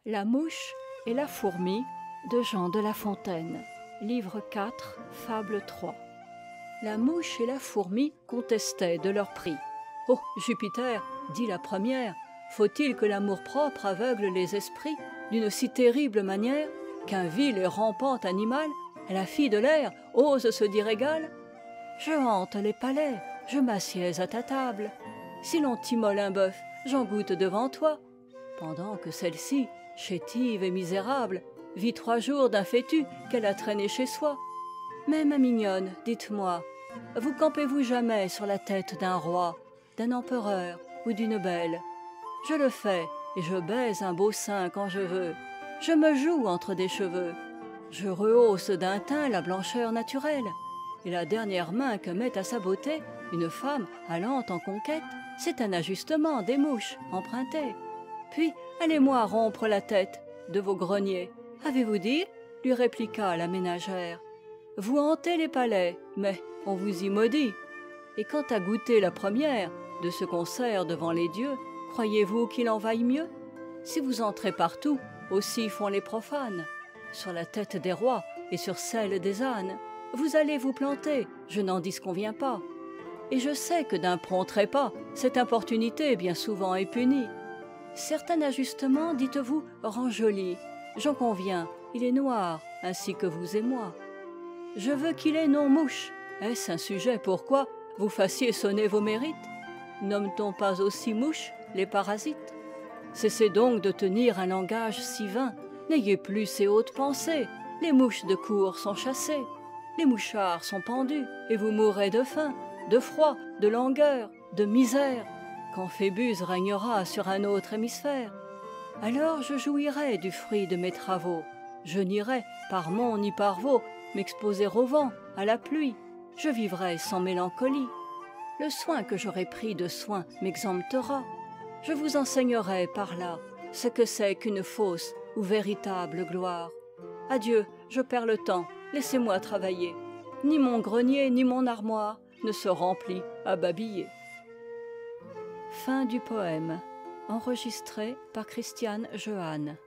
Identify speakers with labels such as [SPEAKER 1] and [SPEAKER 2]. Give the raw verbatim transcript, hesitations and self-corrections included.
[SPEAKER 1] La mouche et la fourmi de Jean de La Fontaine. Livre quatre, fable trois. La mouche et la fourmi contestaient de leur prix. « Oh, Jupiter, dit la première, faut-il que l'amour-propre aveugle les esprits d'une si terrible manière qu'un vil et rampant animal, à la fille de l'air, ose se dire égal? Je hante les palais, je m'assieds à ta table. Si l'on t'immole un bœuf, j'en goûte devant toi. Pendant que celle-ci, chétive et misérable, vit trois jours d'un fétu qu'elle a traîné chez soi. Mais ma mignonne, dites-moi, vous campez-vous jamais sur la tête d'un roi, d'un empereur ou d'une belle? Je le fais, et je baise un beau sein quand je veux. Je me joue entre des cheveux. Je rehausse d'un teint la blancheur naturelle. Et la dernière main que met à sa beauté une femme allant en conquête, c'est un ajustement des mouches emprunté. Puis, allez-moi rompre la tête de vos greniers. Avez-vous dit? Lui répliqua la ménagère. Vous hantez les palais, mais on vous y maudit. Et quant à goûter la première de ce qu'on sert devant les dieux, croyez-vous qu'il en vaille mieux? Si vous entrez partout, aussi font les profanes, sur la tête des rois et sur celle des ânes. Vous allez vous planter, je n'en disconviens pas. Et je sais que d'un prompt trépas, cette importunité bien souvent est punie. Certain ajustement, dites-vous, rend joli. J'en conviens, il est noir, ainsi que vous et moi. Je veux qu'il ait non mouche. Est-ce un sujet pourquoi vous fassiez sonner vos mérites? Nomme-t-on pas aussi mouches les parasites? Cessez donc de tenir un langage si vain. N'ayez plus ces hautes pensées. Les mouches de cour sont chassées. Les mouchards sont pendus, et vous mourrez de faim, de froid, de langueur, de misère, quand Phébus régnera sur un autre hémisphère. Alors je jouirai du fruit de mes travaux. Je n'irai, par mont ni par vaux, m'exposer au vent, à la pluie. Je vivrai sans mélancolie. Le soin que j'aurai pris de soin m'exemptera. Je vous enseignerai par là ce que c'est qu'une fausse ou véritable gloire. Adieu, je perds le temps, laissez-moi travailler. Ni mon grenier ni mon armoire ne se remplit à babiller. Fin du poème. Enregistré par Christiane Jehanne.